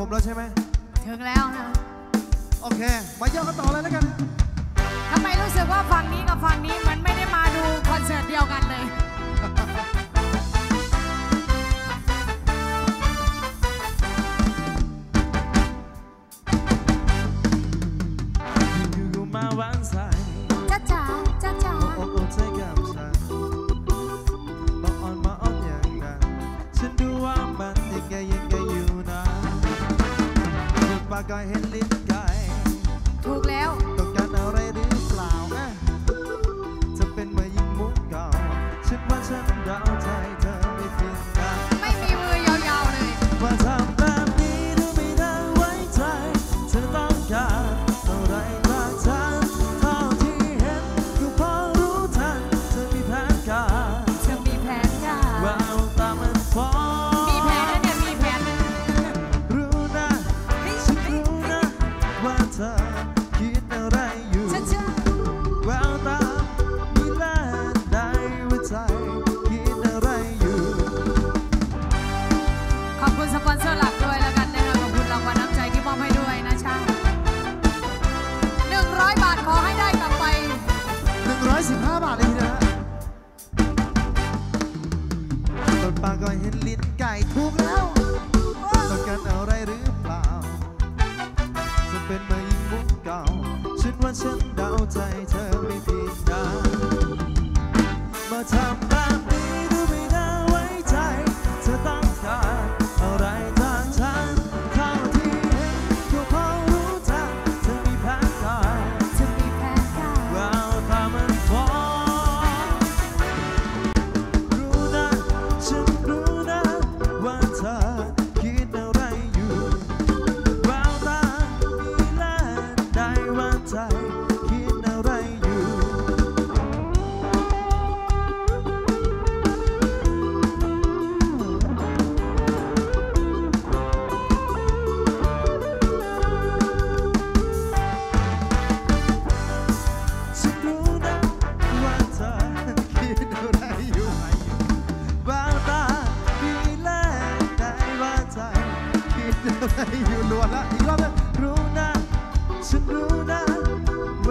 ผมแล้วใช่ไหมถึงแล้วนะโอเคมาเยี่ยมกันต่อเลยแล้วกันทำไมรู้สึกว่าฝั่งนี้กับฝั่งนี้มันไม่ได้มาดูคอนเสิร์ตเดียวกันเลยอยู่มาวางสายจ้าจ๋าจ้าจ๋าโอ้โอ้ใจกับฉันมาอ่อนอย่างนั้นฉันดูว่ามันยังไงอยู่นะถูกปากกายเห็นลิ้นไก่ถูกแล้วต้องการอะไรหรือเปล่าจะเป็นมายิงมุกเก่าฉันว่าฉันเดาใจเธอไม่ผิดนะไม่มีมือยาวๆเลยว่าทำแบบนี้ดูไม่ได้ไว้ใจเธอต้องการอะไรจากฉันเท่าที่เห็นก็พอรู้ทันเธอมีแผนการแววตามันฟ้องมีแผนนะเนี่ยมีแผนนะรู้นะฉันรู้นะว่าเธอคิดอะไรอยู่แววตามีแลได้ว่าใจคิดอะไรอยู่ขอบคุณสปอนเซอร์หลักด้วยแล้วกันนะคะขอบคุณรางวัลน้ำใจที่มอบให้ด้วยนะช่าง100 บาทขอให้ได้กลับไป 115 บาทเลยทีเดียวต้นปากก็เห็นลิ้นไก่ถูกแล้วต้องการอะไรหรือเปล่าจะเป็นมายิงมุกเก่าฉันว่าฉันเดาใจเธอไม่ผิดนะมาทำแบบนี้ดูไม่น่าไว้ใจเธอต้องการอะไรจากฉันเท่าที่เห็นก็พอรู้ทันเธอมีแผนการแววตามันฟ้องรู้นะฉันรู้นะว่าเธอคิดอะไรอยู่แววตามีแลได้ว่าใจคิดอะไรอยู่ฉันรู้นะว่าเธอคิดอะไรอยู่แววตามีแลได้ว่าใจคิดอะไรอยู่ล้วนละอีกรอบนึงรู้นะฉันรู้นะ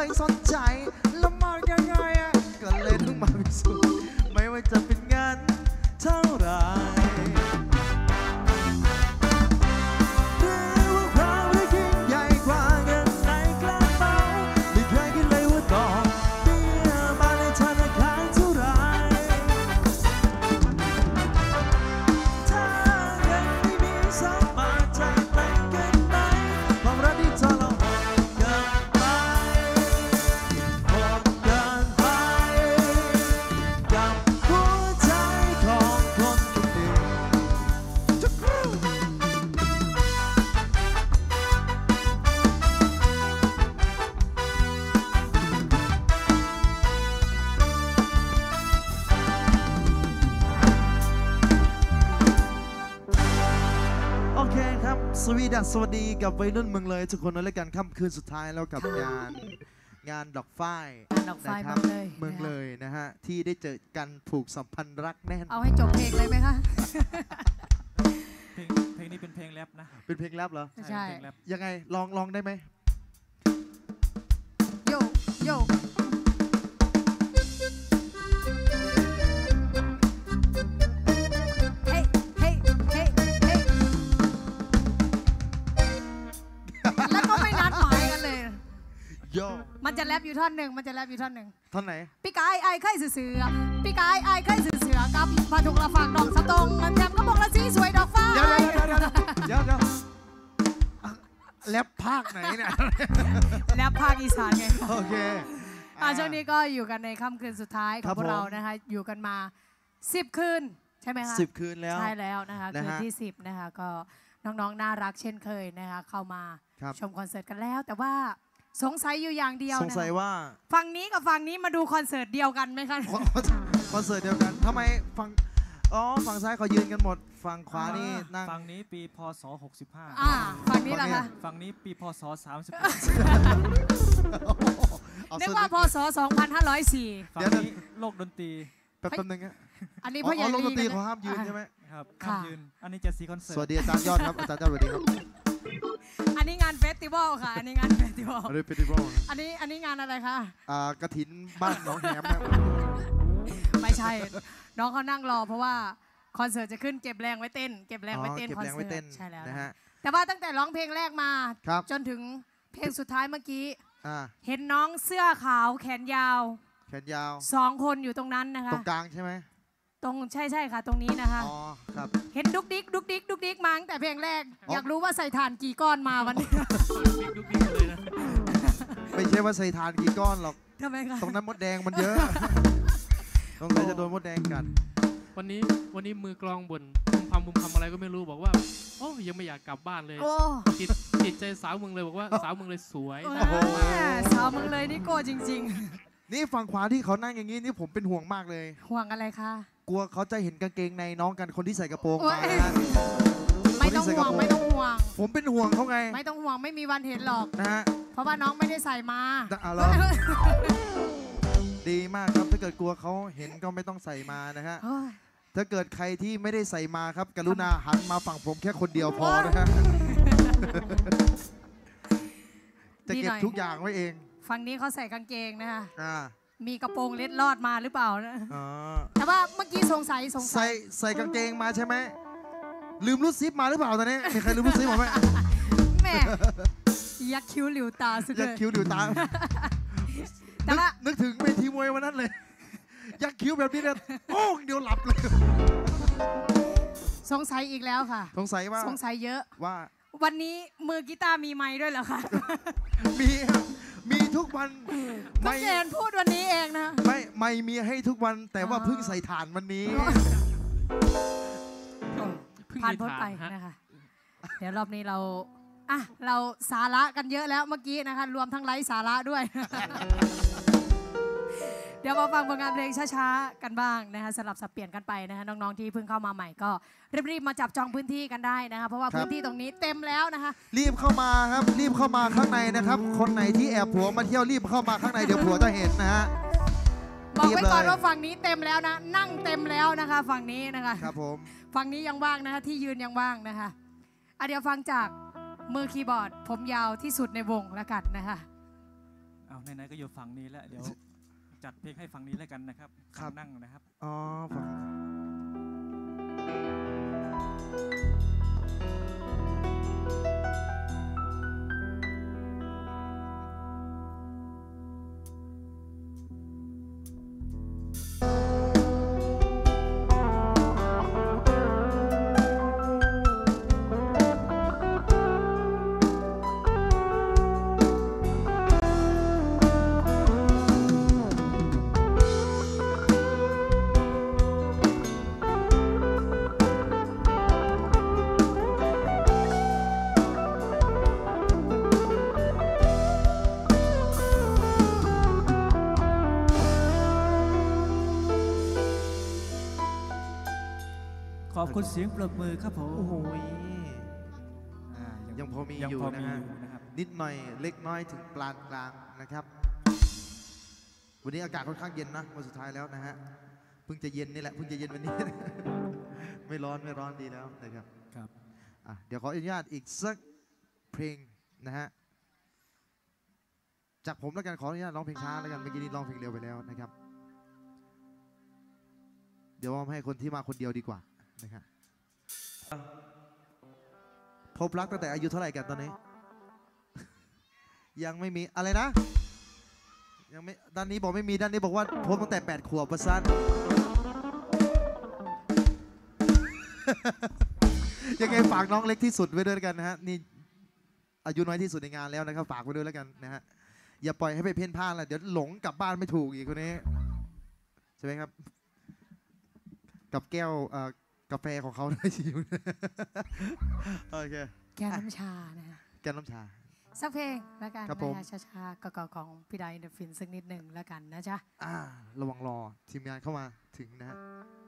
สนใจแล้วมองยังไงอะก็เลยต้องมาพิสูจน์ไม่ว่าจะเป็นงานเท่าไหร่หรือว่าความที่ยิ่งใหญ่กว่าเงินในกระเป๋าไม่เคยคิดเลยว่าต่อเบี้ยมาในธนาคารเท่าไหร่ถ้าเงินไม่มีสักบาทใจแต่งกันไหมความรักที่เธอเราหดเกินไปหดเกินไปกับหัวใจของคนคนหนึ่งจุ๊กรูโอเคครับสวัสดีกับวัยรุ่นเมืองเลยทุกคนในรายการค่ำคืนสุดท้ายแล้วกับงานดอกฝ้ายดอกฝ้ายนะคเมืองเลยนะฮะที่ได้เจอกันผูกสัมพันธ์รักแน่นเอาให้จบเพลงเลยไหมคะเพลงนี้เป็นเพลงแรปนะเป็นเพลงแรปเหรอใช่เป็นเพลงแรปยังไงลองได้ไหมโยโยเฮ้เฮ้เฮ้เฮ้แล้วก็ไม่นัดหมายกันเลยโยมันจะแรปอยู่ท่อนหนึ่งท่อนไหนพี่กายไอ้ไข่เสือพี่กายไอ้ไข่เสือกับพาถุกละฝากดอกสะตงมันแถมก็บอกละสีสวยดอกฟ้าเดี๋ยวแรปภาคไหนเนี่ยแรปภาคอีสานไงโอเคช่วงนี้ก็อยู่กันในค่ำคืนสุดท้ายขครัองบพวกเราผมนะคะอยู่กันมา10 คืนใช่ไหมคะ 10 คืนแล้วใช่แล้วนะคะนะคืนฮะที่10นะคะก็น้องๆน่ารักเช่นเคยนะคะเข้ามาครับชมคอนเสิร์ตกันแล้ว แต่ว่าสงสัยอยู่อย่างเดียวสงสัยนะคะว่าฝั่งนี้กับฝั่งนี้มาดูคอนเสิร์ตเดียวกันไหมคะคอนเสิร์ตเดียวกันทำไมฝั่งซ้ายเขายืนกันหมดฝั่งขวานี่นั่งฝั่งนี้ปีพศฝั่งนี้ล่ะคะ 65ฝั่งนี้ปีพศเอานึกส่วนว่าพศ 2504 ฝั่งนี้โลกดนตรีแป๊บนึงฮะอันนี้พ่อใหญ่ลงดนตรีลีเขาห้ามยืนใช่ไหมครับค่ะยืน อันนี้จะสีคอนเสิร์สตวัสดีอาจารย์ยอดครับอาจารย์ยอดสวัสดีครับอันนี้งานเฟสติวัลค่ะ อันนี้งานเฟสติวัลอันนี้เฟสติวัลอันนี้งานอะไรคะกระถินบ้านหนองแหมครับไม่ใช่ น้องเขานั่งรอเพราะว่าคอนเสิร์ตจะขึ้นเก็บแรงไว้เต้น เก็บแรงไว้เต้นเก็บคอนแรงเสิไว้ร์เต้นตใช่แล้วนะนะฮะแต่ว่าตั้งแต่ร้องเพลงแรกมาครับจนถึงเพลงสุดท้ายเมื่อกี้อ่าเห็นน้องเสื้อขาวแขนยาวแขนยาว 2 คนอยู่ตรงนั้นนะคะตรงกลางใช่ไหมตรงใช่ค่ะ ตรงนี้นะคะอ๋อครับเห็นดุกดิกดุกดิกดุกดิกมาตั้งแต่เพลงแรกอ๋ออยากรู้ว่าใส่ถ่านกี่ก้อนมาวันนี้ดุ๊กดิ๊กเลยนะไม่ใช่ว่าใส่ทานกี่ก้อนหรอกทำไมคะตรงนั้นมดแดงมันเยอะต้องเลยจะโดนมดแดงกัดวันนี้มือกลองบ่นมุมคำอะไรก็ไม่รู้บอกว่าโอ้ยังไม่อยากกลับบ้านเลยโอ้จิตใจสาวเมืองเลยบอกว่าสาวเมืองเลยสวยโอ้น่ารักมากสาวมึงเลยนี่โก้จริงนี่ฝั่งขวาที่เขานั่งอย่างนี้นี่ผมเป็นห่วงมากเลยๆ ห่วงอะไรคะกลัวเขาจะเห็นกางเกงในน้องกันคนที่ใส่กระโปรงโอ้มาย นะไม่ต้องห่วงไม่ต้องห่วงผมเป็นห่วงเขาไงไม่ต้องห่วงไม่มีวันเห็นหรอกนะฮะเพราะว่าน้องไม่ได้ใส่มาเหรอ ดีมากครับถ้าเกิดกลัวเขาเห็นก็ไม่ต้องใส่มานะฮะโอ้ยถ้าเกิดใครที่ไม่ได้ใส่มาครับ กรุณาหันมาฝั่งผมแค่คนเดียวพอนะฮะจะเก็บทุกอย่างไว้เองฝั่งนี้เขาใส่กางเกงนะคะอ่ามีกระโปรงเล็ดลอดมาหรือเปล่านะอ๋อแต่ว่าเมื่อกี้สงสัยใส่กางเกงมาใช่ไหมลืมรูดซิปมาหรือเปล่าตอนนี้มีใครลืมรูดซิปมาไหมแม่ยักคิ้วหลิวตาสุดยัเลกยคิ้วเดี๋ยวตาแต่ว่านึกถึงเวทีมวยวันนั้นเลย ยักคิ้วแบบนี้เนี่ยโอ้งเดียวหลับเลยสงสัยอีกแล้วค่ะสงสัยว่าสงสัยเยอะว่าวันนี้มือกีตาร์มีไม้ด้วยเหรอคะมีทุกวันก็ไม่เจนพูดวันนี้เองนะไม่มีให้ทุกวันแต่ว่าอ๋อเพิ่งใส่ถ่านวันนี้เพิ่งผ่านมีพ้นฐาไปนฮะนะคะ เดี๋ยวรอบนี้เราสาระกันเยอะแล้วเมื่อกี้นะคะ รวมทั้งไร้สาระด้วย เดี๋ยวมาฟังผลงานเพลงช้าๆกันบ้างนะคะสลับสับเปลี่ยนกันไปนะคะน้องๆที่เพิ่งเข้ามาใหม่ก็รีบๆมาจับจองพื้นที่กันได้นะคะเพราะว่าครับพื้นที่ตรงนี้เต็มแล้วนะคะรีบเข้ามาครับรีบเข้ามาข้างในนะครับ คนไหนที่แอบผัวมาเที่ยวรีบเข้ามาข้างในเดี๋ยวผัวจะเห็นนะฮะบอกไว้ก่อนเรียบเลยว่าฝั่งนี้เต็มแล้วนะนั่งเต็มแล้วนะคะ ฝั่งนี้นะคะครับผมฝั่งนี้ยังว่างนะคะที่ยืนยังว่างนะคะเดี๋ยวฟังจากมือคีย์บอร์ด ผมยาวที่สุดในวงแล้วกันนะคะเอาไหนๆก็อยู่ฝั่งนี้แล้วเดี๋ยวจัดเพลงให้ฝั่งนี้แล้วกันนะครับครับนั่งนะครับอ๋อฟังขอบคุณเสียงปรบมือครับผมโอ้โหอ่ายังพอมียังอยู่พอนะมีฮะอยู่นะครับนิดหน่อยเล็กน้อยถึงปานกลางนะครับ วันนี้อากาศค่อนข้างเย็นนะวันสุดท้ายแล้วนะฮะเพิ่งจะเย็นนี่แหละเพิ่งจะเย็นวันนี้ ไม่ร้อนดีแล้วนะครับครับเดี๋ยวขออนุญาตอีกสักเพลงนะฮะจากผมแล้วกันขออนุญาตร้องเพลงช้าแล้วกันเมื่อกี้นี้ร้องเพลงเร็วไปแล้วนะครับ เดี๋ยวมอบให้คนที่มาคนเดียวดีกว่านะครับพบรักตั้งแต่อายุเท่าไหร่กันตอนนี้ ยังไม่มีอะไรนะยังไม่ด้านนี้บอกไม่มีด้านนี้บอกว่าพบตั้งแต่8 ขวบประสัน ยังไงฝากน้องเล็กที่สุดไว้ด้วยกันนะฮะนี่อายุน้อยที่สุดในงานแล้วนะครับฝากไว้ด้วยแล้วกันนะฮะอย่าปล่อยให้ไปเพ่นพ่านละเดี๋ยวหลงกลับบ้านไม่ถูกอีกคนนี้ใช่ไหมครับกับแก้วกาแฟของเขาได้ชิว โอเคแก้วน้ำชานะคะแก้วน้ำชาสักเพลงแล้วกันครับนะผมคะช้าๆก็ของพี่ไดอินเดอะฟินสักนิดหนึ่งแล้วกันนะจ๊ะระวังรอทีมงานเข้ามาถึงนะฮะ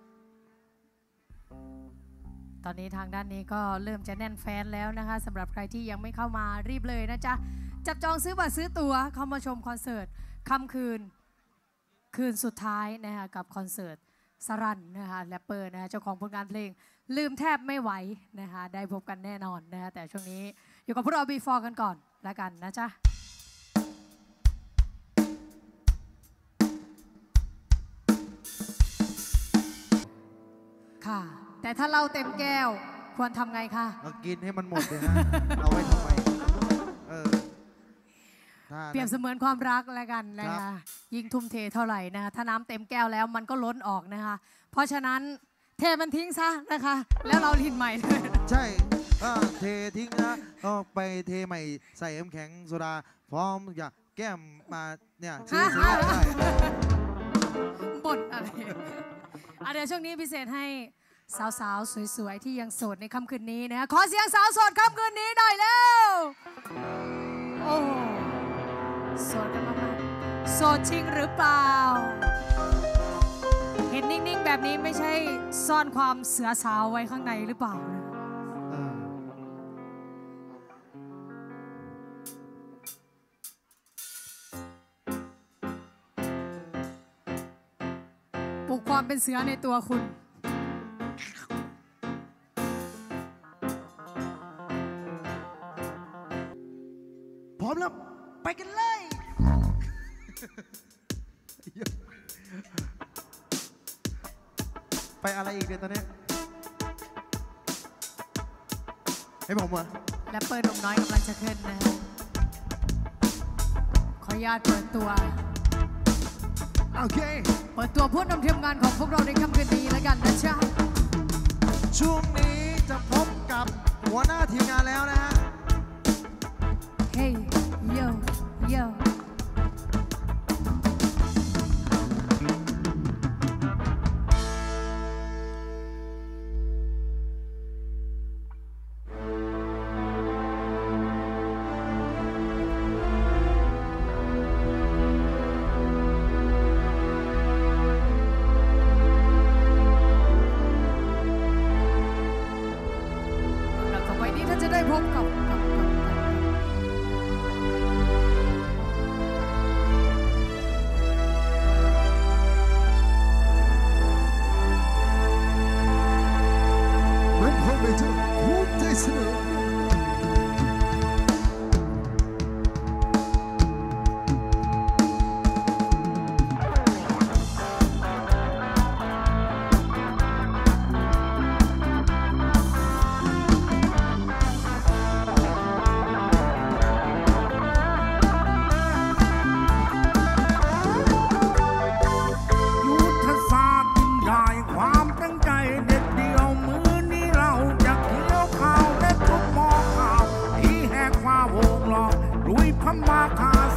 ตอนนี้ทางด้านนี้ก็เริ่มจะแน่นแฟนแล้วนะคะสำหรับใครที่ยังไม่เข้ามารีบเลยนะจ๊ะจับจองซื้อบัตรซื้อตั๋วเข้ามาชมคอนเสิร์ตค่ำคืนสุดท้ายนะคะกับคอนเสิร์ตสรันนะคะแรปเปอร์นะคะเจ้าของผลงานเพลงลืมแทบไม่ไหวนะคะได้พบกันแน่นอนนะคะแต่ช่วงนี้อยู่กับพวกเรา B4 กันก่อนแล้วกันนะจ๊ะค่ะแต่ถ้าเราเต็มแก้วควรทำไงคะเรากินให้มันหมดเลยฮะ เอาไว้ทำไมถ้าเปรียบเสมือนความรักแล้วกันนะครัคะบยิ่งทุ่มเทเท่าไหร่นะคะถ้าน้ำเต็มแก้วแล้วมันก็ล้นออกนะคะเพราะฉะนั้นเทมันทิ้งซะนะคะแล้วเราลินใหม่เลยใช่เททิ้งนะก็ไปเทใหม่ใส่น้ำแข็งโซดาพร้อมอยากแก้มมาเนี่ยซื้อได้บ่นอะไรเดี๋ยวช่วงนี้พิเศษให้สาวๆสวยๆที่ยังโสดในค่ำคืนนี้นะคะขอเสียงสาวโสดค่ำคืนนี้หน่อยเร็วโอ้โสดกันมากๆโสดจริงหรือเปล่าเห็นนิ่งๆแบบนี้ไม่ใช่ซ่อนความเสือสาวไว้ข้างในหรือเปล่านะปลุกความเป็นเสือในตัวคุณพร้อมแล้วไปกันเลย ไปอะไรอีกเนี่ยตอนนี้ให้ผมเหรอและเปิดหนุ่มน้อยกำลังจะขึ้นนะฮะขออนุญาตเปิดตัวโอเคเปิดตัวผู้นำทีมงานของพวกเราในค่ำคืนนี้แล้วกันนะจ๊ะช่วงนี้จะพบกับหัวหน้าทีมงานแล้วนะฮะเฮ้ยโยโยแล้วต่อไปนี้ท่านจะได้พบกับ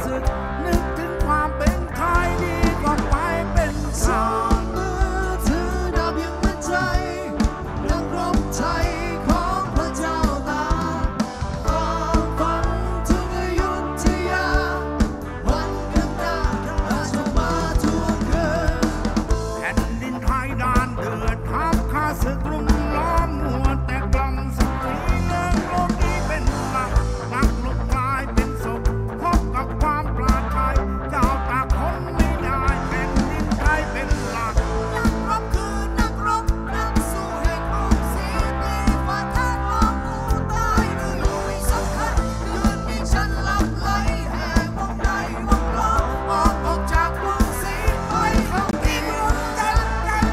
ศึกนึกถึงความเป็นไทยดีก็ไปเป็นสามือถือดาบยังมั่นใจนักรบไทยของพระเจ้าตากฟังถึงอยุธยาวันข้างหน้าอาจจะมาทวงคืนแผ่นดินไทยด้านเดือดทับข้าศึกรุมล้อมมัวแต่กล่อมสตรีเลิกโลกนี้เป็นหลักนักลุกกลายเป็นศพพบกับความปลอดภัยเจ้าตากคนไม่ได้แผ่นดินไทยเป็นหลักนักรบคือนักรบนักสู้แห่งกรุงศรีตีฝ่าทางลองกูตายหรือลุยสำคัญคืนนี้ฉันหลับไหลแห่วงในวงล้อออกจากกรุงศรีไปเข้าที่เมืองจันทร์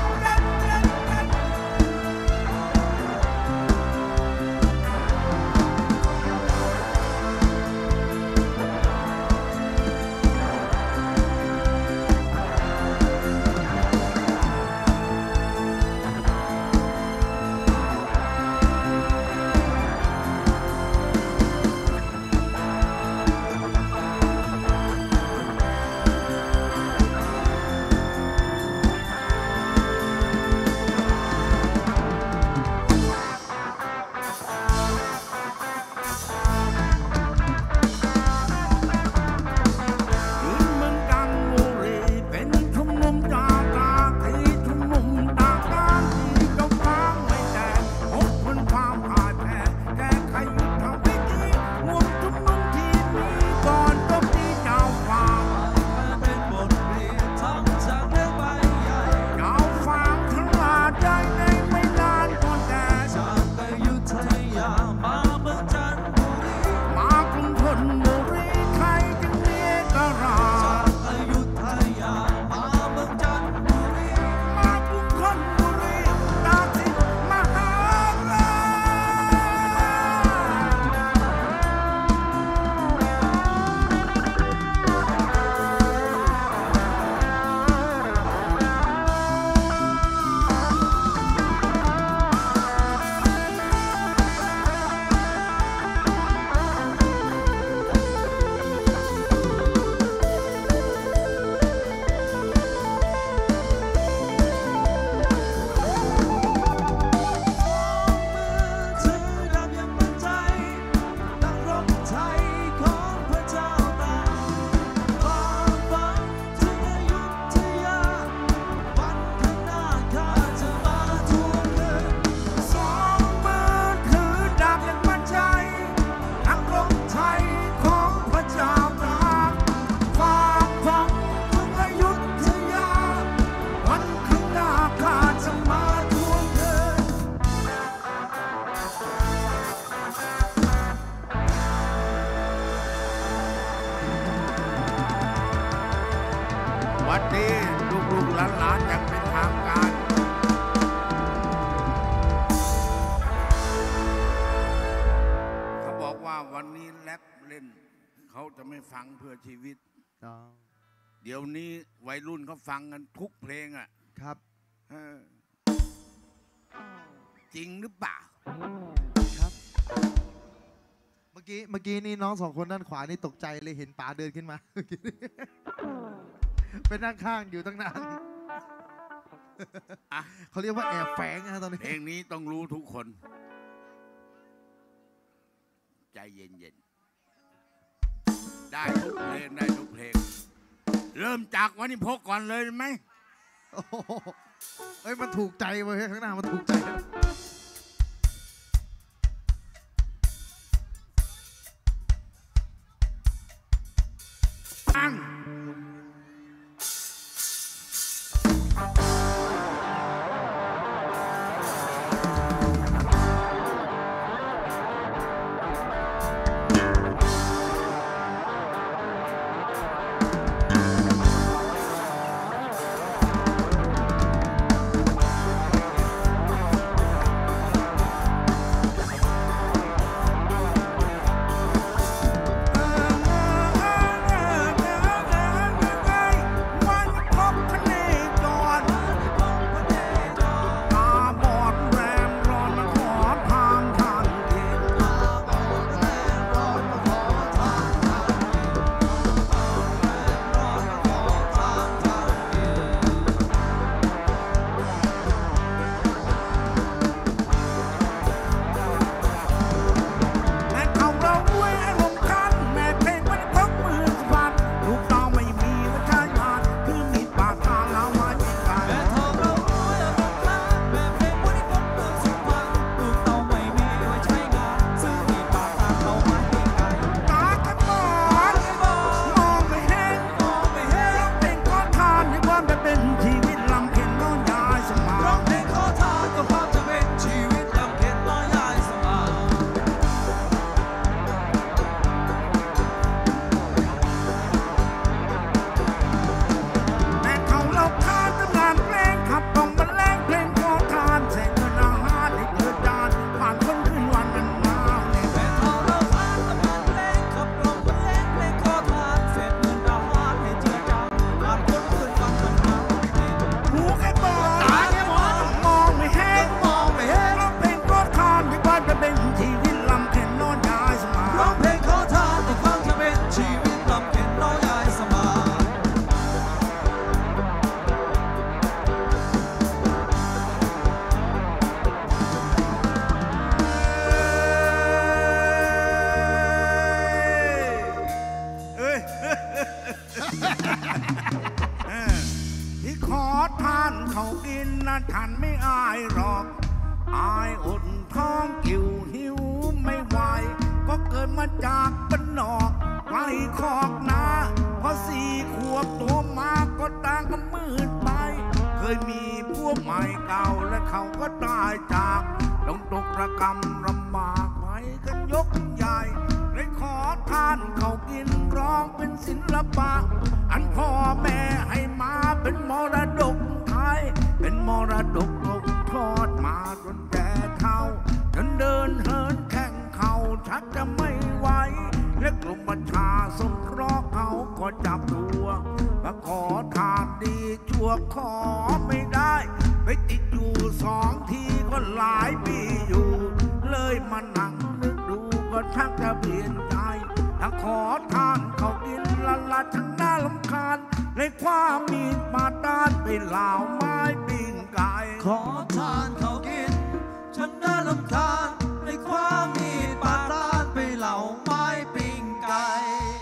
ยืนเมืองกังบุรีเป็นชุมนุมจากตาที่ชุมนุมต่างด้านที่เจ้าฟ้าไม่แตกพบคนความพ่ายแพ้แก้ไขยุทธวิธีมวลชุมนุมที่มีก่อนจบที่เจ้าฟ้าเป็นบทเรียนทำจากเรื่องใบใหญ่เจ้าฟ้าฉลาดใจในไม่นานก็แตกจากอยุธยามาเมืองจันทบุรีมากรุงธนบุรีใครจึงเรียกกราชจากอยุธยามาเมืองจันทบุรีมากรุงธนบุรีตากสินมหาราชถือดาบยังมั่นใจนักรบไทยของพระเจ้าตากฟังถึงอยุธยาวันข้างหน้าข้าจะมาทวงคืนสองมือถือดาบอย่างมั่นใจนักรบไทยของพระเจ้าตากฟังถึงอยุธยาวันข้างหน้าข้าจะมาทวงคืน วันนี้ลูกๆหลานๆอย่างเป็นทางการ เขาบอกว่าวันนี้แรปเล่น เขาจะไม่ฟังเพื่อชีวิต เดี๋ยวนี้วัยรุ่นเขาฟังกันทุกเพลงอ่ะครับเออจริงหรือเปล่าครับ เมื่อกี้นี่น้องสองคนด้านขวานี่ตกใจเลยเห็นป๋าเดินขึ้นมา เป็นนั่งข้างอยู่ตั้งนานอ่ะเขาเรียกว่าแอบแฝงนะตอนนี้เพลงนี้ต้องรู้ทุกคน ใจเย็นๆ ได้ทุกเพลงได้ทุกเพลง เริ่มจากวันนี้พกก่อนเลยไหมโอ้โหเอ้ยมันถูกใจเว้ยข้างหน้ามันถูกใจตั้งเขากินนะฉันไม่อายหรอกอายอดท้องกิ่วหิวไม่ไหวก็เกิดมาจากบ้านนอกไกลคอกนาพอ4 ขวบตัวมาก็ต่างกันมืดไปเคยมีพวกใหม่เก่าและเขาก็ตายจากต้องตกระกำลำบากไว้กันยกใหญ่เลยขอทานเขากินร้องเป็นศิลปะอันพ่อแม่ให้มาเป็นมรดกไทยเป็นมรดกตกทอดมาจนแก่เฒ่าจนเดินเหินแข่งเข่าชักจะไม่ไหวและกลุ่มประชาสงเคราะห์เขาก็จับตัวมาขอทานดีชั่วขอไม่ได้ไปติดอยู่2 ทีก็หลายปีอยู่เลยมานั่งนึกดูก็ชักจะเปลี่ยนใจถ้าขอทานเขากินละฉันน่ารำคาญในความมีมาต้านไปเหล่าไม้ปิ้งไก่ขอทานเขากินฉันน่ารำคาญในความมีปาต้านไปเหล่าไม้ปิ้งไก่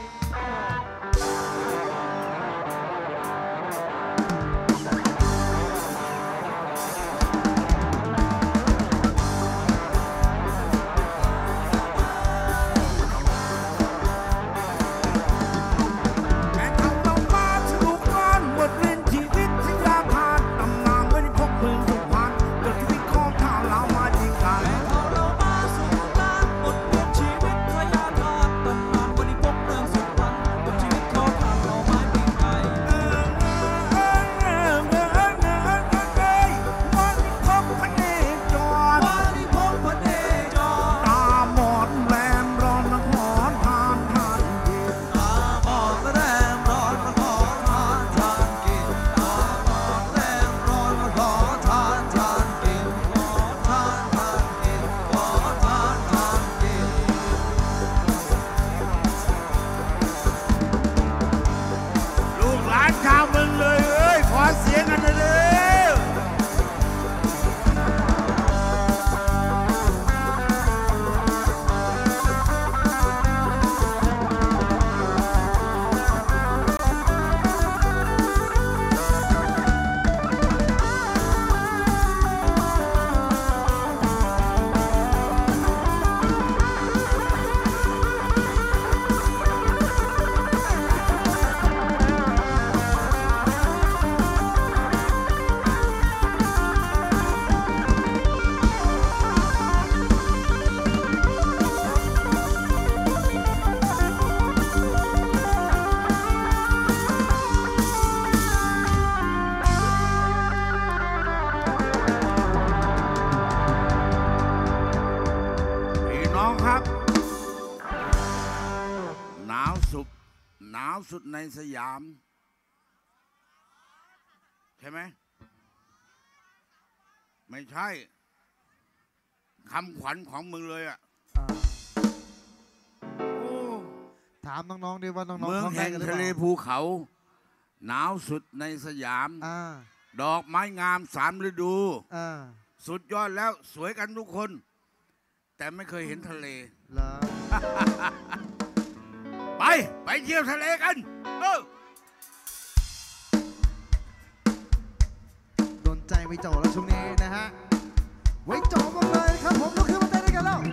หนาวสุดในสยามใช่ไหมไม่ใช่คำขวัญของมึงเลยอ่ะถามน้องๆดิว่าน้องๆเมืองแห่งทะเลภูเขาหนาวสุดในสยามดอกไม้งาม3 ฤดูสุดยอดแล้วสวยกันทุกคนแต่ไม่เคยเห็นทะเลไปเที่ยวทะเลกันโดนใจไว้โจแล้วช่วงนี้นะฮะไว้โจมากเลยครับผมลุกขึ้นมาเต้นด้วยกันแล้ว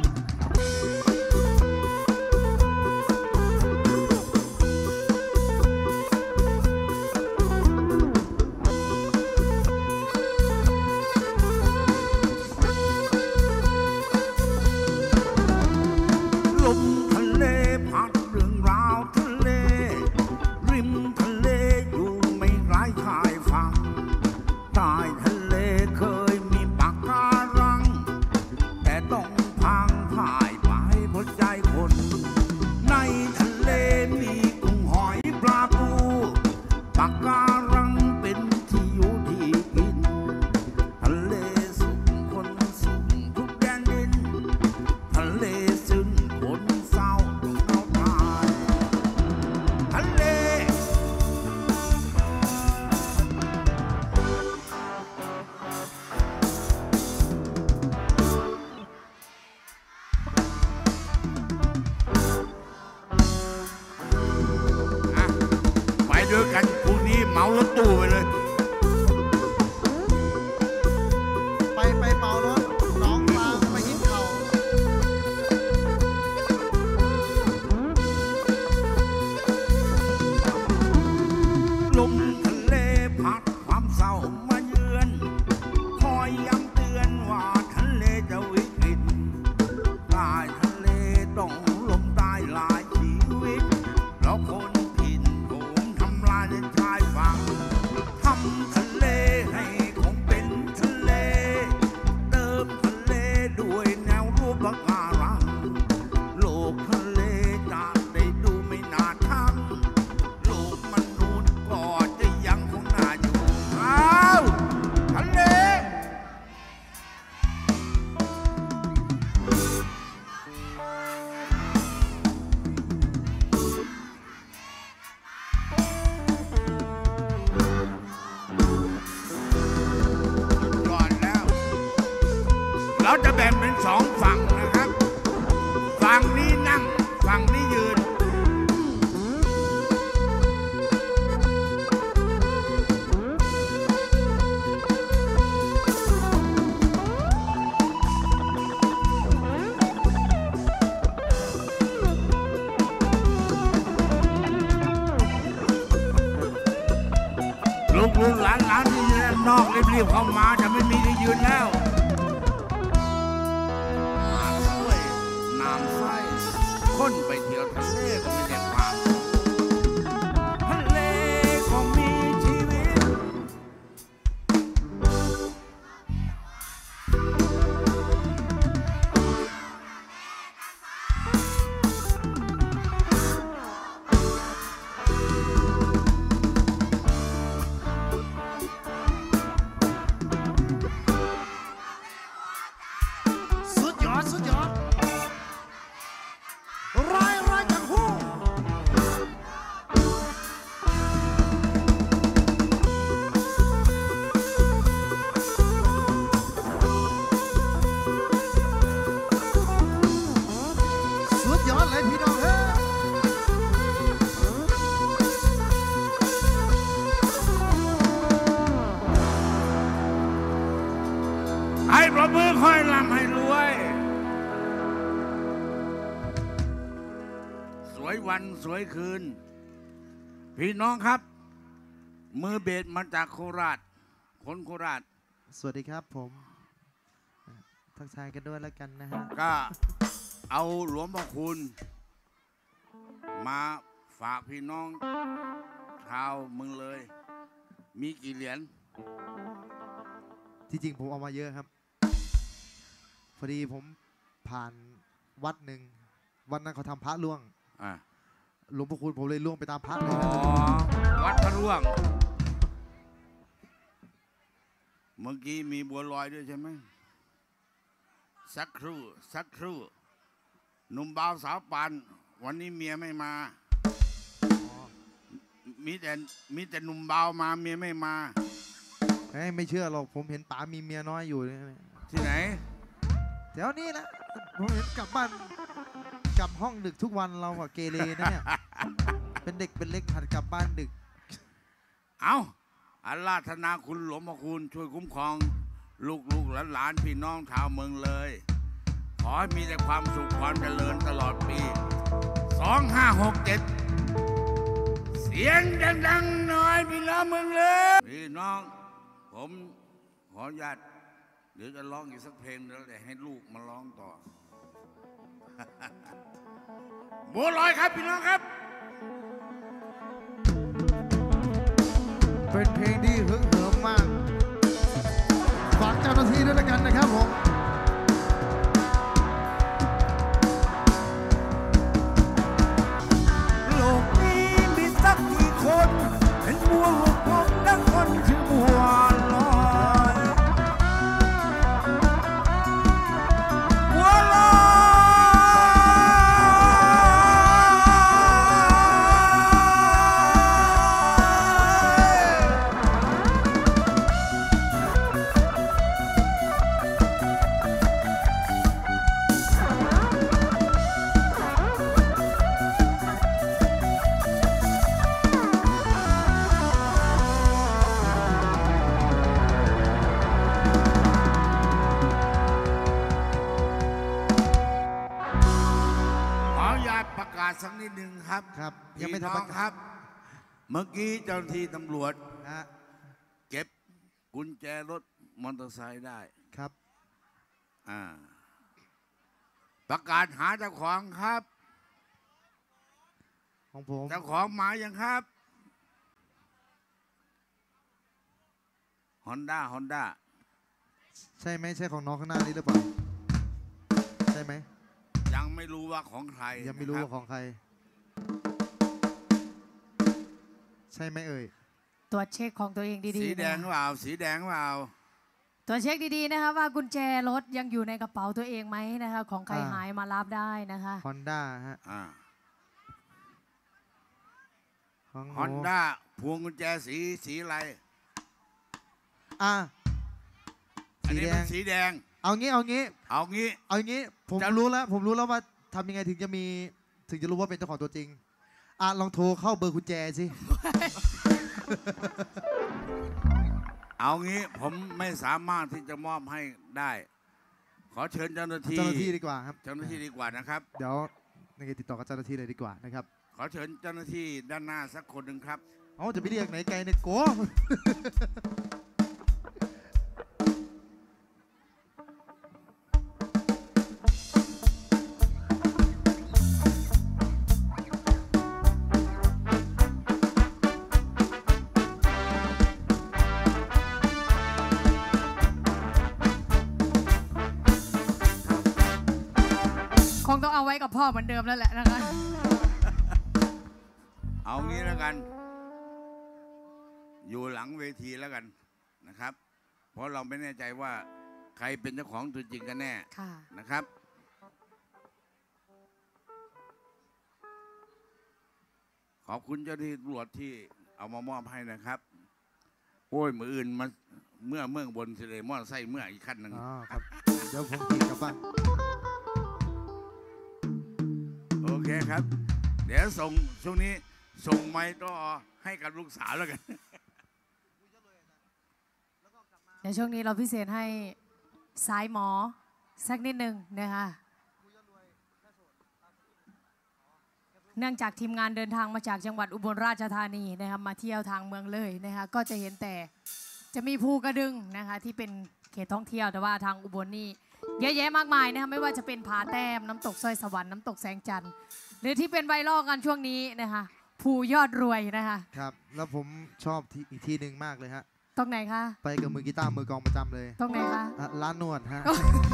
เจอกันพรุ่งนี้เหมารถตู้ไปเลยลมทะเลพัดความเศร้ามาเยือนคอยย้ำเตือนว่าทะเลจะวิกฤตใต้ทะเลต้องลมตายหลายชีวิตเพราะคนถิ่นโหมทำลายในชายฝั่งทำทะเลให้คงเป็นทะเลเติมทะเลด้วยแนวรูปปะการังโลกทะเลจะได้ดูไม่น่าทั้งโลกมนุษย์ก็จะยังคงน่าอยู่อ้าวทะเลก่อนแล้ว เราจะแบ่งเป็นสองฝั่งนะครับ ฝั่งนี้นั่ง ฝั่งนี้ยืน ลูกหลานที่ยืนด้านนอกรีบๆเข้ามาจะไม่มีที่ยืนแล้วน้ำไส้คนไปเที่ยวทะเลก็ไม่ได้ความทะเลก็มีชีวิตสุดยอดสุดยอดร้อยร้อยจังหู้สุดยอดเลยพี่น้องเฮ้ยให้ประมือค่อยร่ำให้รวย สวยวันสวยคืน พี่น้องครับ มือเบสมาจากโคราช คนโคราชสวัสดีครับผมทักทายกันด้วยแล้วกันนะฮะก็เอาหลวงพ่อคุณมาฝากพี่น้องชาวเมืองเลย มีกี่เหรียญที่จริงผมเอามาเยอะครับ พอดีผมผ่านวัดหนึ่งวันนั้นเขาทำพระล่วงอ่ะหลวงพ่อคุณผมเลยล่วงไปตามพระเลอ๋ยอ วัดพระร่วง เมื่อกี้มีบัวลอยด้วยใช่ไหมสักครู่สักครู่หนุ่มบ่าวสาวปานวันนี้เมียไม่มา มีแต่หนุ่มบ่าวมาเมียไม่มาเฮ้ยไม่เชื่อหรอกผมเห็นป๋ามีเมียน้อยอยู่เนี่ยที่ไหนแถวนี้นะผมเห็นกลับบ้านกลับห้องดึกทุกวันเราอะเกเรนะเนี่ย เป็นเด็กเป็นเล็กหัดกลับบ้านดึกเอาอาราธนาคุณหลวงพ่อคุณช่วยคุ้มครอง ลูกหลานพี่น้องชาวเมืองเลย ขอให้มีแต่ความสุขความเจริญตลอดปี 2567 เสียงดังๆหน่อยพี่น้องเมืองเลยพี่น้อง ผมขออนุญาตเดี๋ยวจะร้องอีกสักเพลงแล้วแต่ให้ลูกมาร้องต่อ บัวลอยครับพี่น้องครับเป็นเพลงที่ฮึกเหิมมากฝากเจ้าหน้าที่ด้วยแล้วกันนะครับผมโลกนี้มีสักกี่คนเป็นบัวหัวผมและคนชื่อบัวลอยบัวลอยขออนุญาตประกาศสักนิดหนึ่งครับครับยังไม่พี่ทันน้ปองระคการัศบเมื่อกี้เจ้าหน้าที่ตำรวจฮะเก็บกุญแจรถมอเตอร์ไซค์ได้ครับประกาศหาเจ้าของครับของผมเจ้าของมายังครับฮอนด้าใช่ไหมใช่ของน้องข้างหน้านี้หรือเปล่าใช่ไหมยังไม่รู้ว่าของใครยังไม่รู้นะคว่าบของใคร ใช่ไหมเอ่ยตรวจเช็คของตัวเองดีๆสีแดงนะเปล่าสีแดงเปล่าตรวจเช็คดีๆนะคะว่ากุญแจรถยังอยู่ในกระเป๋าตัวเองไหมนะคะของใครหายมารับได้นะคะฮอนด้าฮะ ของหนูฮอนด้าพวงกุญแจสีอะไรอ่ะอันสีนี้แดเป็นงสีแดงเอางี้เอางี้ผมจะรู้แล้วว่าทำยังไงถึงจะรู้ว่าเป็นเจ้าของตัวจริง อ่ะลองโทรเข้าเบอร์กุญแจสิเอางี้ผมไม่สามารถที่จะมอบให้ได้ ขอเชิญเจ้าหน้าที่เจ้าหน้าที่ดีกว่าครับเจ้าหน้าที่ดีกว่านะครับเดี๋ยวในติดต่อกับเจ้าหน้าที่เลยดีกว่านะครับขอเชิญเจ้าหน้าที่ด้านหน้าสักคนหนึ่งครับเอาจะไปเรียกไหนไกลเนี่ยโกคงต้องเอาไว้กับพ่อเหมือนเดิมแล้วแหละนะคะเอางี้แล้วกัน อยู่หลังเวทีแล้วกันนะครับ เพราะเราไม่แน่ใจว่าใครเป็นเจ้าของตัวจริงกันแน่ค่ะนะครับ ขอบคุณเจ้าหน้าที่ตำรวจที่เอามามอบให้นะครับ โอ้ยมืออื่นมาเมื่อบนเสลมอนไส้เมื่ออีกขั้นหนึ่งอ๋อครับ เดี๋ยวผมขี่กลับบ้านโอเคครับ เดี๋ยวส่งช่วงนี้ส่งไมค์ต่อให้กับลูกสาวแล้วกันในช่วงนี้เราพิเศษให้สายหมอสักนิดหนึ่งนะคะเนื่องจากทีมงานเดินทางมาจากจังหวัดอุบลราชธานีนะคะมาเที่ยวทางเมืองเลยนะคะก็จะเห็นแต่จะมีภูกระดึงนะคะที่เป็นเขตท่องเที่ยวแต่ว่าทางอุบลนี่เยอะแยะมากมายนะคะไม่ว่าจะเป็นผาแต้มน้ำตกสร้อยสวรรค์น้ำตกแสงจันทร์หรือที่เป็นไวรัลกันช่วงนี้นะคะภูยอดรวยนะคะครับ แล้วผมชอบอีกที่หนึ่งมากเลยฮะตรงไหนคะไปกับมือกีตาร์มือกลองประจำเลยตรงไหนคะอ่ะร้านนวดฮะ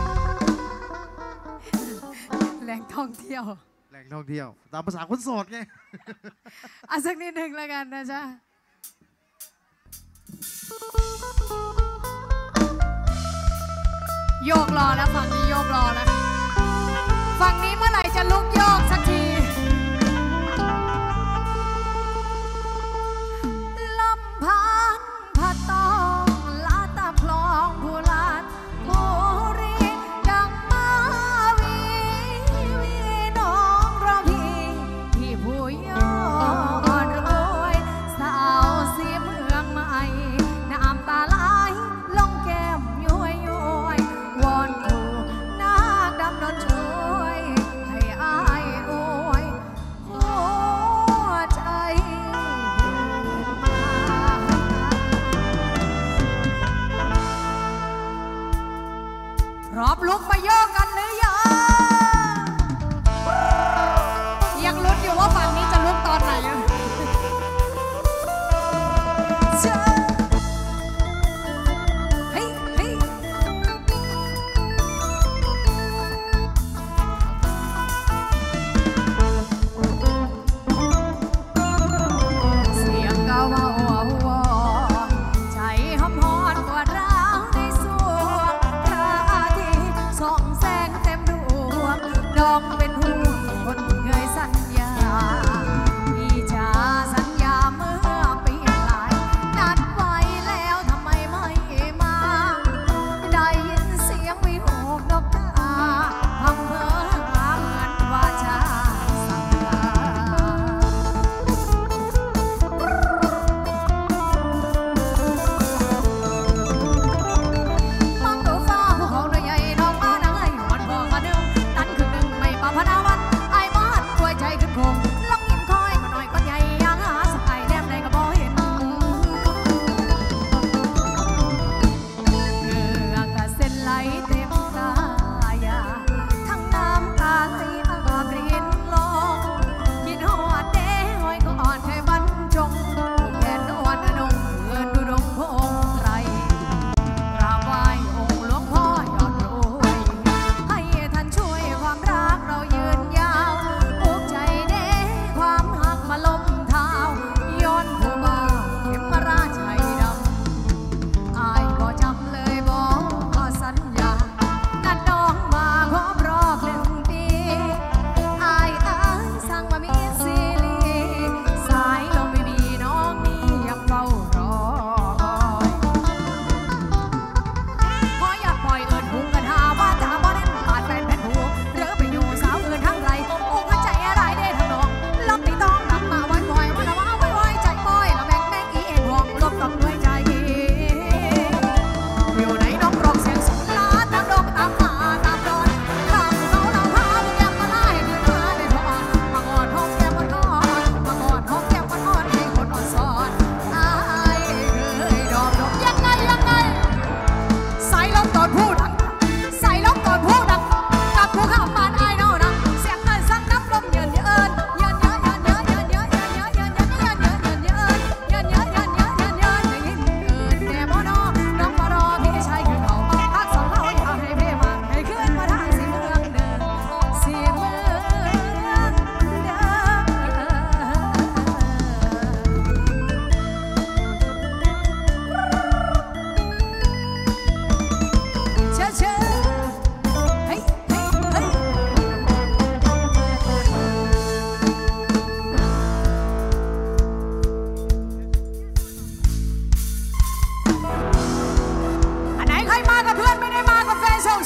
แหล่งท่องเที่ยวแหล่งท่องเที่ยว ตามภาษาคนโสดไงอ่ะสักนิดหนึ่งแล้วกันนะจ๊ะโยกรอแล้วฝั่งนี้โยกรอแล้วฝั่งนี้เมื่อไหร่จะลุกโยกสักทีลำพันผัดตองลาตาพลองผู้ลาดผู้รีดังมาวีวีน้องระพีที่ผู้ยอดรวยสาวสีเมืองใหม่น้ำตาไหลลงแก้มย้วยย้วยวอนผู้นาคดำดนช่วยให้อายอวยหัวใจพร้อมลุกมาโยกกันหรือยังลุ้นอยู่ว่าฝั่งนี้จะลุกตอนไหนอะเจ้าเฮ้ยเฮ้ยเสียงกะว่าหัวใจหอมหอนตัวร้าวในสวงพระอาทิตย์ส่องแสงเต็มดวงดองเป็นห่วงคนเคยสัญญาพี่จะสัญญาเมื่อปีหลายนัด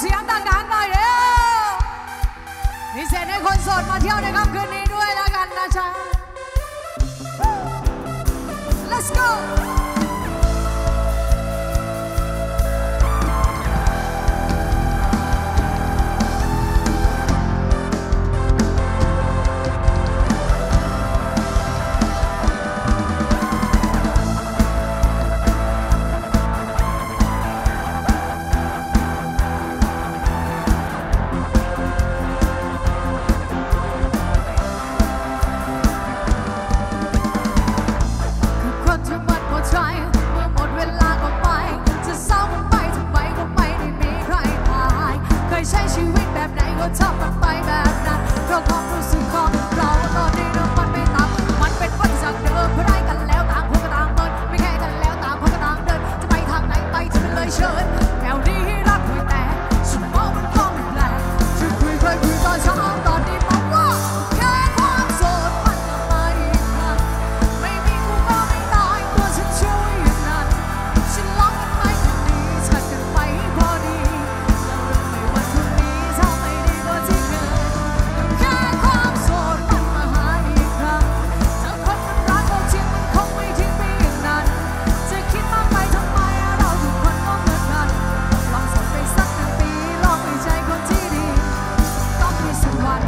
สียงดังๆหน่อยเร็วพิเศษให้คนโสดมาเที่ยวในค่ำคืนนี้ด้วยแล้วกันนะจ๊ะ Let's goใช้ชีวิตแบบไหนก็ทำมันไปแบบนั้นเพราะความรู้สึกของเราตอนนี้มันไม่ต่างมันเป็นวัฏจักรเดิมเพราะได้กันแล้วต่างคนก็ต่างเดินไม่แค่กันแล้วต่างคนก็ต่างเดินจะไปทางไหนไปจะไม่เลยเชิญแถวนี้รักไม่แต่ฉันมองมันก็ไม่แปลกฉันคุยตอนเช้าตอนนี้มองว่าแค่ความโสดมันก็มาอีกครั้งไม่มีกูก็ไม่ตายตัวฉันช่วยอย่างนั้นฉันลองกันไหมคืนนี้ฉันกันไปพอดีแค่ความโสดมันมาหาอีกครั้งถ้าคนมันรักเราจริงมันคงไม่ทิ้งไปอย่างนั้นจะคิดมากไปทำไมเราทุกคนก็เหมือนกันลองโสดไปสัก1 ปีลองไปใจคนที่ดีต้องมีสักวัน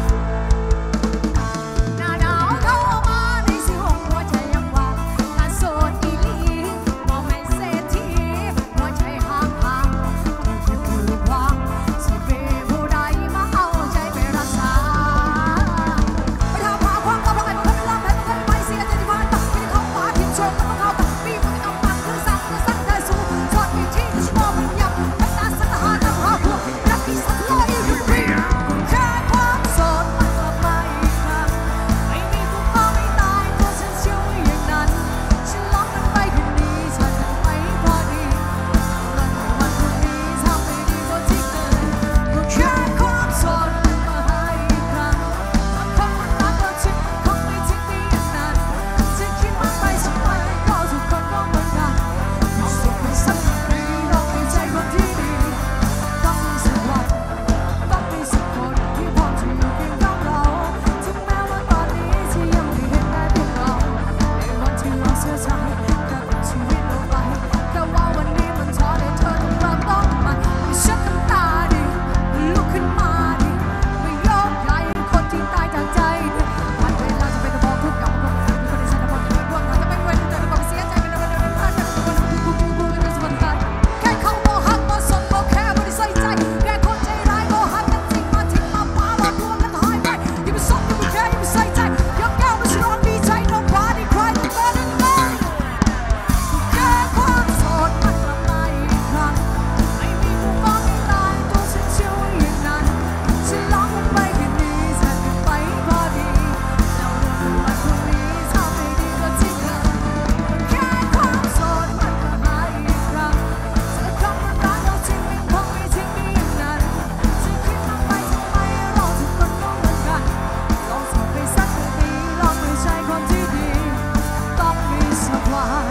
หน้าหนาวเข้ามาในสิห้องหัวใจยังว่างถ้าโสดอีหลีมองเป็นเศรษฐีหัวใจห่างๆที่คือว่างสิเป็นผู้ใดมาเอาใจไปรักษาไปทำหาความลับอะไรมาทำให้เราแพ้ไม่เสียใจที่ผ่านมาไม่ได้เข้ามาทิ้งโชคแล้วมาเข้าแต่ปีมันก็ต้องคือสั่งได้สู้สอดอีกที่ชั่วโมงมันยับเป็นตาสังหารน้ำหาพวกรักที่สักร้อยอยู่ปีแค่ความโสดมันกลับมาอีกครั้งไม่มีกูก็ไม่ตายตัวฉันเชื่ออย่างนั้นฉันลองมันไปคืนนี้ฉันกันไปพอดีวันพรุ่งนี้ทำไม่ดีก็ทิ้งเลยก็แค่ความโสดมันมาหาอีกครั้งถ้าคนมันรักเราจริงคงไม่ทิ้งไปอย่างนั้นจะคิดมากไปสักวันเราทุกคนก็เหมือนกันสุขไปสัก1 ปีลองไปใจคนที่ดีต้องมีสักวันต้องมีสักคนที่พร้อมจะอยู่เคียงข้างเราถึงแม้ว่าตอนนี้ที่ยังไม่เห็นได้พวกเราในวันที่เราเสียใจแค่เป็นชีวิตเราไปแต่ว่าวันนี้มันท้อได้เธอต้องเริ่มต้นใหม่ไม่เช็ดน้ำตาดิลุกขึ้นมาดิไม่ยอมใหญ่คนที่ตายจากใจดิวันเวลาจะเป็นตัวบอกทุกอย่างมันก็ไม่มีคนที่ฉันจะบอกไม่ร่วงเราจะไม่เว้นแต่จะบอกเสียใจเป็นอะไรเป็นอะไรเป็นกูเป็นสมบัติแค่เขาบอกหักบอกสนบอกแค่ไม่ได้ใส่ใจแค่คนใจร้ายบอกหักกันจริงมาทิ้งมาป้าบอกรวมแล้วก็หายไปอย่าไปสนอย่าไปแค่อย่าไปใส่ใจยกแก้วมาฉลองดีใจนอนบ้านอีกใครต้องการนั่นเลยแค่ความโสดมันกลับมาอีกครั้งไม่มีกูก็ไม่ตายตัวฉันเชื่ออย่างนั้นฉันลองมันไปแค่นี้ฉันกันไปพอดีแล้ววันพรุ่งนี้ถ้าไม่ดีก็ทิ้งเลยแค่ความโสดมันกลับมาอีกครั้งถ้าคนมันรักเราจริงมันคงไม่ทิ้งไปอย่างนั้นจะคิดมากไปทำไมเราทุกคนก็เหมือนกันลองโสดไปสัก1 ปีลองไปใช้คนที่ดีต้องมีสักวัน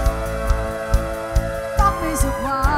ต้องมีสักวัน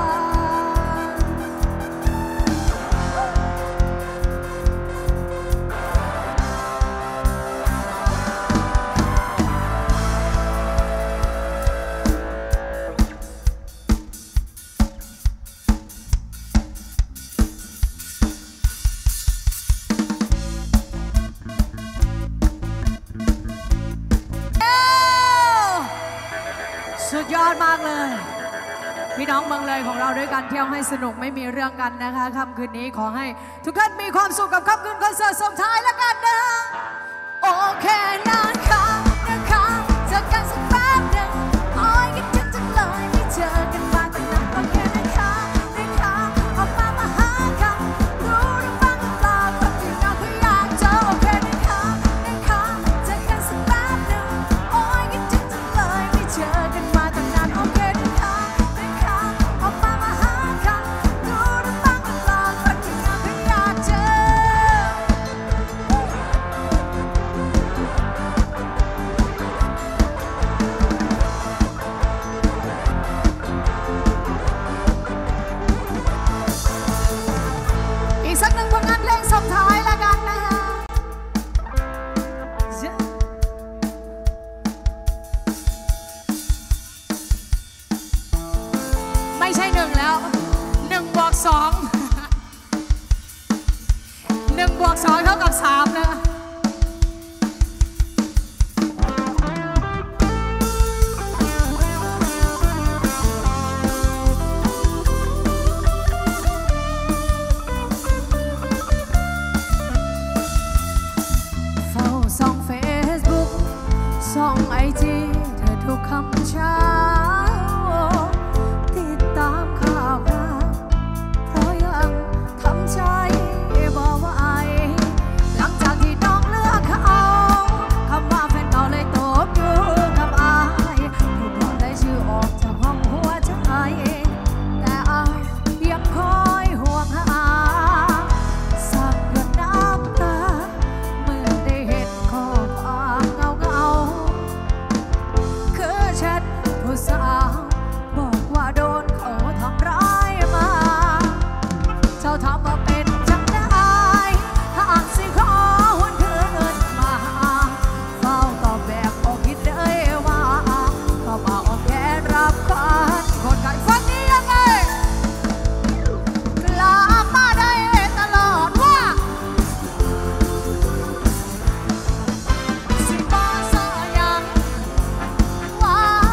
สุดยอดมากเลยพี่น้องเมืองเลยของเราด้วยกันเที่ยวให้สนุกไม่มีเรื่องกันนะคะค่ำคืนนี้ขอให้ทุกท่านมีความสุขกับค่ำคืนคอนเสิร์ตส่งท้ายแล้วกันนะโอเคนะคะเจอกันสักแป๊บหนึ่งโอ้ยคิดถึงจังเลยไม่เจอกันมาตั้งนานโอเคนะคะออกมาหากันรู้หรือบ้างหรือเปล่าคนที่เราก็อยากเจอโอเคนะคะเจอกันสักแป๊บหนึ่งโอ้ยคิดถึงจังเลยไม่เจอกันมาตั้งนานโอเคนะคะออกมาหากันรู้หรือบ้างหรือเปล่าคนที่เราก็อยากเจอ 2เท่ากับ3นะเฝ้าส่อง Facebook ส่อง IG เธอทุกคำเช้าติดตามข่าวคราวเพราะยังทำใจบ่ไหวหลังจากที่น้องเลือกเขาคำว่าแฟนเก่าเลยตกอยู่กับอายผู้บอกได้ชื่อออกจากห้องหัวใจแต่อายยังคอยห่วงหาสักหยดน้ำตาเมื่อได้เห็นข้อความเงาคือฉันผู้สาวบอกว่าโดนเขาทำร้ายมาเจ้าทำมาเป็นจังได้หากสิขอหวนคืนมาเฝ้าตอบแบบบอกคิดได้ว่าก็มาอ้อมแขนรับขวัญคนไก่ฟังนี้ยังไงกลับมาได้ตลอดว่าสิบ่สอยังว่า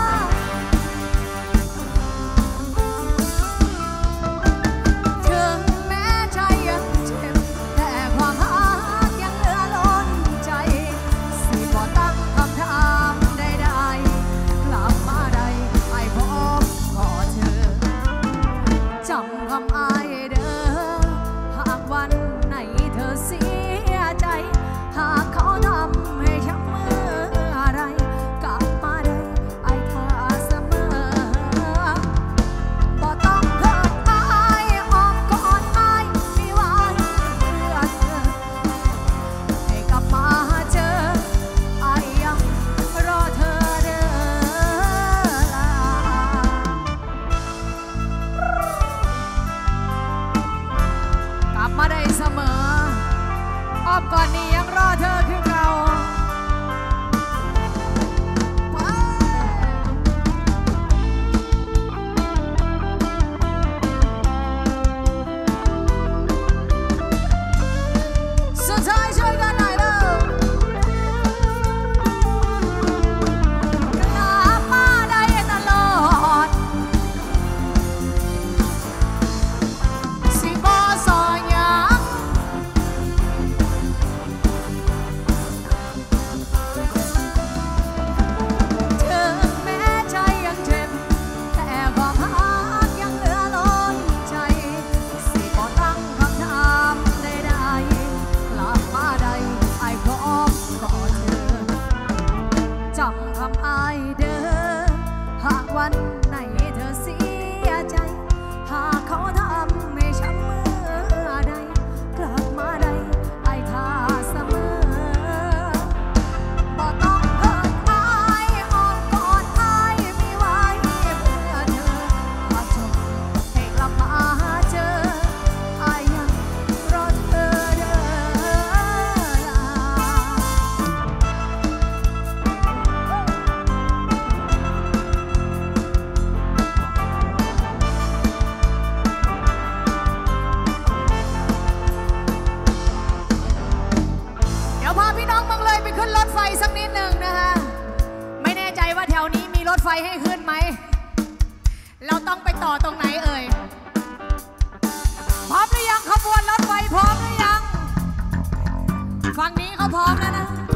ถึงแม้ใจยังเจ็บแต่ความรักยังเหลือล้นใจสิบ่ตั้งคำถามใดๆกลับมาได้ไอ้พบขอเธอจำคำอายเด้อหากวันไหนเธอเสียใจหากเขาทำให้ช้ำเมื่อไรกลับมาได้ไอ้ท่าเสมอ บ่ต้องเขินอายอ้อมกอดอายมีไว้เพื่อเธอให้กลับมาเจออายยังรอเธอเด้อลากลับมาได้เสมออ้อมกอดนี้ยังรอเธอคือเก่าไป สุดท้ายช่วยกันหน่อยเร็วกลับมาได้ตลอดสิบ่สอหยังถึงแม้ใจยังเจ็บแต่ความรักยังเหลือล้นใจสิบ่ตั้งคำถามใดๆกลับมาได้ไอ้พร้อมกอดเธอจำคำอายเด้อหากวันไหนเธอเสียใจหากเขาทำให้ช้ำเมื่อใดกลับมาได้ไอ้ท่าเสมอ บ่ต้องเขินอายอ้อมกอดอายมีไว้เพื่อเธอหากจบให้กลับมาเจออายยังรอเธอเด้อลา เดี๋ยวพาพี่น้องเมืองเลยไปขึ้นรถไฟสักนิดหนึ่งนะคะไม่แน่ใจว่าแถวนี้มีรถไฟให้ขึ้นไหม เราต้องไปต่อตรงไหนเอ่ย พร้อมหรือยังขบวนรถไฟพร้อมหรือยัง ฝั่งนี้เขาพร้อมแล้วนะ